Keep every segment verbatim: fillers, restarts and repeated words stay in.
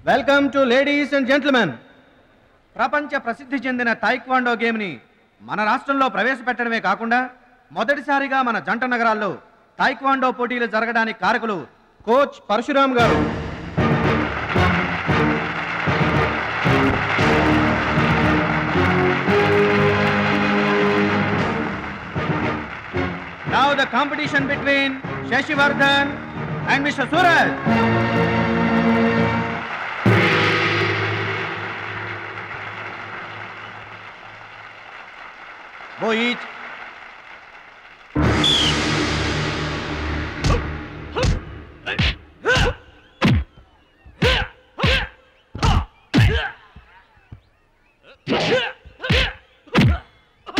Welcome to ladies and gentlemen. ప్రపంచ ప్రసిద్ధి చెందిన తాయిక్వాండో గేమ్ని మన రాష్ట్రంలో ప్రవేశపెట్టడమే కాకుండా మొదటిసారిగా మన జంట నగరాల్లో తాయిక్వాండో పోటీలు జరగడానికి కారకులు కోచ్ పరశురామ్ గారు. Now the competition between Shashivardhan and Mister Suraj. Go each.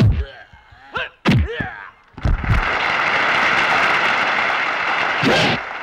Yeah.